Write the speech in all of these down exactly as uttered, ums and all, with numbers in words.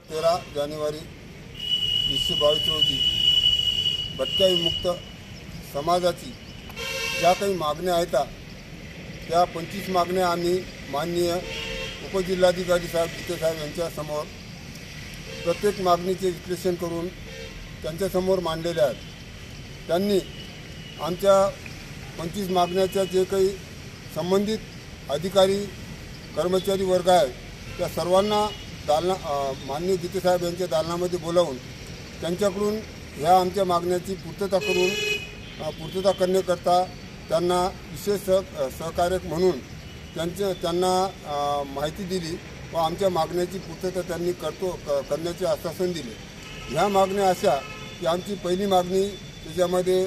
तेरा जानेवारी वीसशे बावीस रोजी भटक्या विमुक्त समाजाची ज्या काही मागण्या आहेत त्या पंचवीस मागण्या आम्ही माननीय उपजिल्हाधिकारी साहेब जिते साहेब यांच्यासमोर प्रत्येक मागणीचे विश्लेषण करून त्यांच्यासमोर मांडलेल्या आहेत। त्यांनी आमच्या पंचवीस मागण्याच्या जे काही संबंधित अधिकारी कर्मचारी वर्ग आहे त्या सर्वांना दालना माननीय जिते साहेब यांच्या दालनामध्ये बोलावून त्यांच्याकडून ह्या आमच्या मागण्याची पूर्तता करून पूर्तता करण्याकरता त्यांना विशेष सह सहकार्य म्हणून त्यांच्या त्यांना माहिती दिली व आमच्या मागण्याची पूर्तता त्यांनी करतो करण्याचे आश्वासन दिले। ह्या मागण्या अशा की आमची पहिली मागणी त्याच्यामध्ये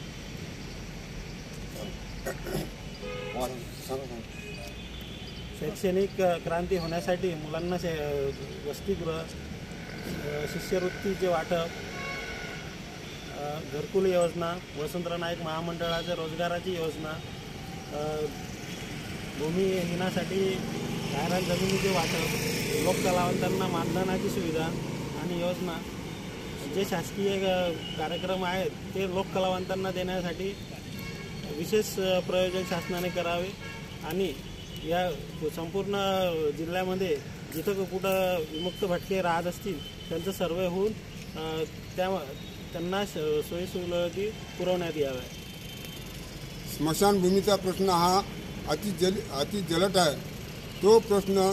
शैक्षणिक क्रांती होण्यासाठी मुलांना वसतिगृह, शिष्यवृत्तीचे वाटप, घरकुल योजना, वसंतराव नाईक महामंडळाच्या रोजगाराची योजना, भूमिहीनासाठी गायरान जमिनीचे वाटप, लोककलावंतांना मानधनाची सुविधा आणि योजना, जे शासकीय कार्यक्रम आहेत ते लोककलावंतांना देण्यासाठी विशेष प्रयोजन शासनाने करावे आणि या संपूर्ण जिल्ह्यामध्ये जिथं कुठं विमुक्त भटके राहत असतील त्यांचं सर्वे होऊन त्या त्यांना सोयीसुविधा पुरवण्यात याव्या। स्मशानभूमीचा प्रश्न हा अति जल अति जलट आहे। तो प्रश्न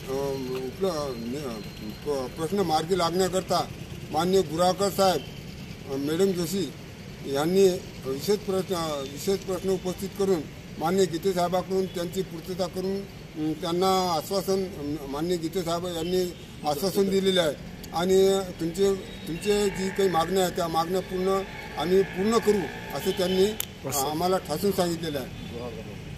प्रश्न मार्गी लागण्याकरता माननीय गुराकर साहेब, मॅडम जोशी यांनी विशेष प्रश्न विशेष प्रश्न उपस्थित करून माननीय गीते साहेबांकडून त्यांची पूर्तता करून त्यांना आश्वासन माननीय गीते साहेब यांनी आश्वासन दिलेले आहे आणि तुमचे तुमचे जी काही मागण्या आहेत त्या मागण्या पूर्ण आम्ही पूर्ण करू असे त्यांनी आम्हाला ठासून सांगितलेलं आहे।